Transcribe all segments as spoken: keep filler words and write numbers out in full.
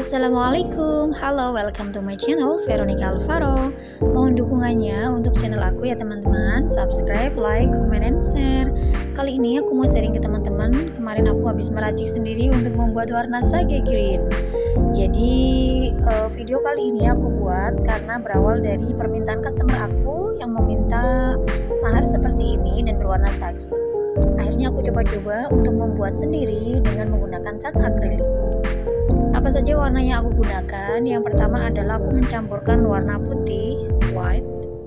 Assalamualaikum, halo, welcome to my channel Veronica Alvaro. Mohon dukungannya untuk channel aku ya teman-teman. Subscribe, like, comment, and share. Kali ini aku mau sharing ke teman-teman. Kemarin aku habis meracik sendiri untuk membuat warna sage green. Jadi uh, video kali ini aku buat karena berawal dari permintaan customer aku yang meminta mahar seperti ini dan berwarna sage. Akhirnya aku coba-coba untuk membuat sendiri dengan menggunakan cat akrilik. Apa saja warna yang aku gunakan? Yang pertama adalah aku mencampurkan warna putih, white,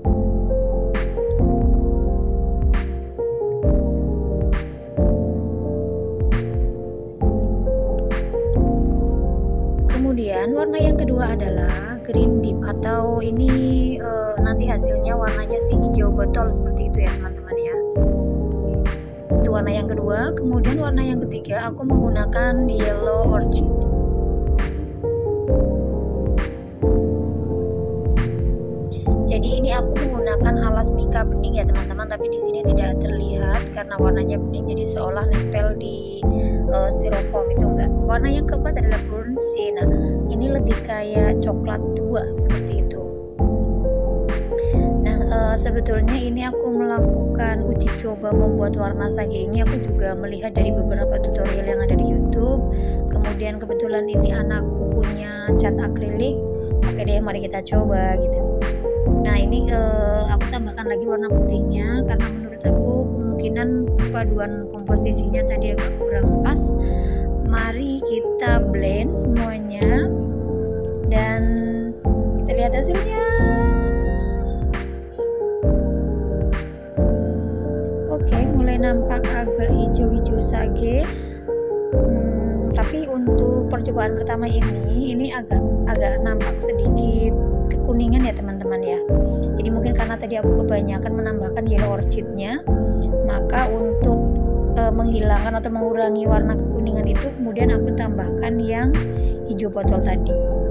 kemudian warna yang kedua adalah green deep, atau ini e, nanti hasilnya warnanya sih hijau botol seperti itu ya teman-teman ya. Itu warna yang kedua. Kemudian warna yang ketiga aku menggunakan yellow orchid. Jadi ini aku menggunakan alas mika bening ya teman-teman, tapi di sini tidak terlihat karena warnanya bening, jadi seolah nempel di uh, styrofoam itu enggak. Warna yang keempat adalah brown sienna. Ini lebih kayak coklat tua seperti itu. Nah uh, sebetulnya ini aku melakukan uji coba membuat warna sage ini aku juga melihat dari beberapa tutorial yang ada di YouTube. Kemudian kebetulan ini anakku punya cat akrilik. Oke deh, mari kita coba gitu. Nah ini uh, aku tambahkan lagi warna putihnya karena menurut aku kemungkinan paduan komposisinya tadi agak kurang pas. Mari kita blend semuanya dan kita lihat hasilnya. Oke, mulai nampak agak hijau-hijau sage. Hmm, tapi untuk percobaan pertama ini ini agak agak nampak sedikit kekuningan ya teman-teman ya. Jadi mungkin karena tadi aku kebanyakan menambahkan yellow orchidnya, maka untuk e, menghilangkan atau mengurangi warna kekuningan itu kemudian aku tambahkan yang hijau botol tadi.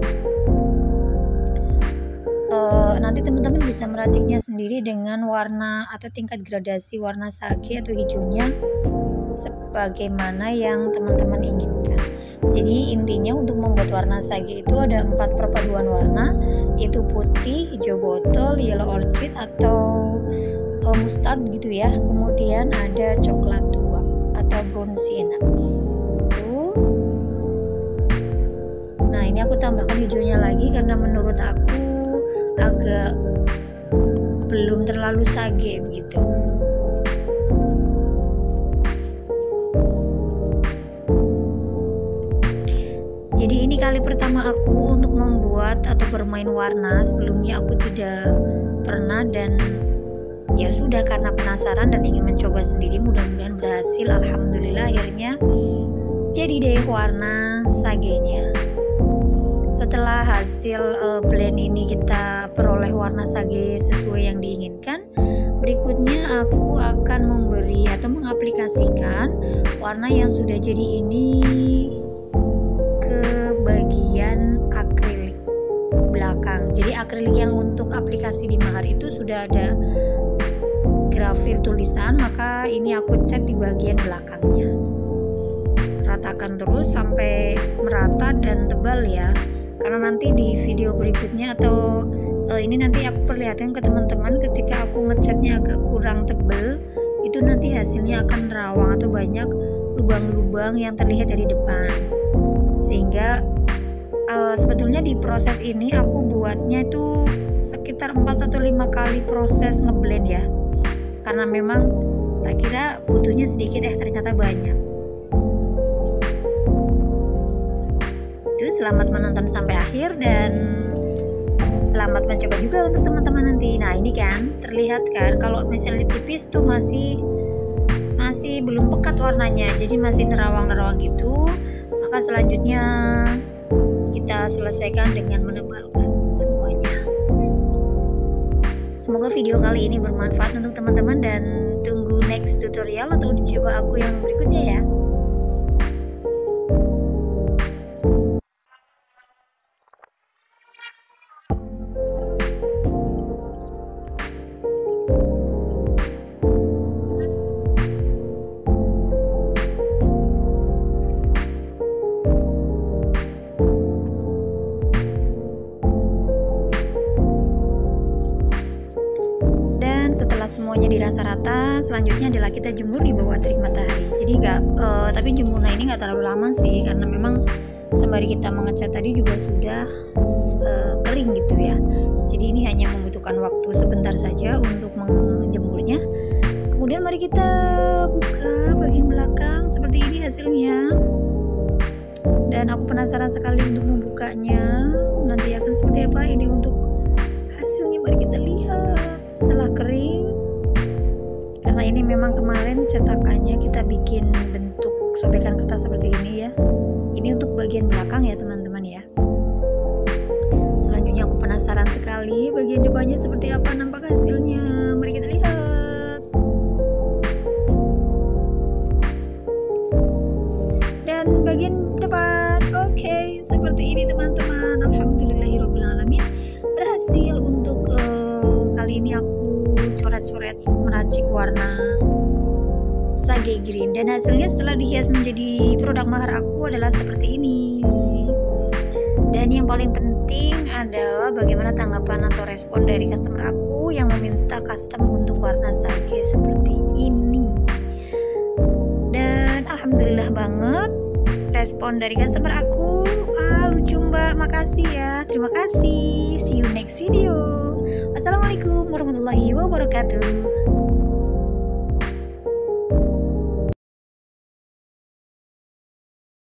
E, nanti teman-teman bisa meraciknya sendiri dengan warna atau tingkat gradasi warna sage atau hijaunya sebagaimana yang teman-teman inginkan. Jadi intinya untuk membuat warna sage itu ada empat perpaduan warna, yaitu putih, hijau botol, yellow orchid atau uh, mustard gitu ya. Kemudian ada coklat tua atau brown sienna. Itu. Nah ini aku tambahkan hijaunya lagi karena menurut aku agak belum terlalu sage begitu. Jadi ini kali pertama aku untuk membuat atau bermain warna. Sebelumnya aku tidak pernah dan ya sudah karena penasaran dan ingin mencoba sendiri, mudah-mudahan berhasil. Alhamdulillah akhirnya jadi deh warna sagenya. Setelah hasil uh, blend ini kita peroleh warna sage sesuai yang diinginkan, berikutnya aku akan memberi atau mengaplikasikan warna yang sudah jadi ini bagian akrilik belakang. Jadi akrilik yang untuk aplikasi di mahar itu sudah ada grafir tulisan, maka ini aku cat di bagian belakangnya. Ratakan terus sampai merata dan tebal ya, karena nanti di video berikutnya atau uh, ini nanti aku perlihatkan ke teman-teman ketika aku ngecatnya agak kurang tebal, itu nanti hasilnya akan rawang atau banyak lubang-lubang yang terlihat dari depan. Sehingga uh, sebetulnya di proses ini aku buatnya itu sekitar empat atau lima kali proses ngeblend ya, karena memang tak kira butuhnya sedikit eh ternyata banyak. Itu selamat menonton sampai akhir dan selamat mencoba juga untuk teman-teman nanti. Nah ini kan terlihat kan kalau misalnya tipis tuh masih masih belum pekat warnanya, jadi masih nerawang-nerawang gitu. Maka selanjutnya kita selesaikan dengan menebalkan semuanya. Semoga video kali ini bermanfaat untuk teman-teman dan tunggu next tutorial atau uji coba aku yang berikutnya ya. setelah semuanya dirasa rata, selanjutnya adalah kita jemur di bawah terik matahari. Jadi nggak uh, tapi jemurnya ini nggak terlalu lama sih, karena memang sembari kita mengecat tadi juga sudah uh, kering gitu ya. Jadi ini hanya membutuhkan waktu sebentar saja untuk menjemurnya. Kemudian mari kita buka bagian belakang, seperti ini hasilnya. Dan aku penasaran sekali untuk membukanya. Nanti akan seperti apa ini untuk hasilnya, mari kita lihat setelah kering. Karena ini memang kemarin cetakannya kita bikin bentuk sobekan kertas seperti ini ya. Ini untuk bagian belakang ya teman-teman ya. Selanjutnya aku penasaran sekali bagian depannya seperti apa nampak hasilnya. Mari kita lihat. Dan bagian depan oke okay, seperti ini teman-teman. Alhamdulillahirobbilalamin, berhasil untuk uh, kali ini aku coret-coret meracik warna sage green, dan hasilnya setelah dihias menjadi produk mahar aku adalah seperti ini. Dan yang paling penting adalah bagaimana tanggapan atau respon dari customer aku yang meminta custom untuk warna sage seperti ini. Dan alhamdulillah banget respon dari customer aku. Ah, lucu mbak, makasih ya, terima kasih. See you next video. Wassalamualaikum warahmatullahi wabarakatuh.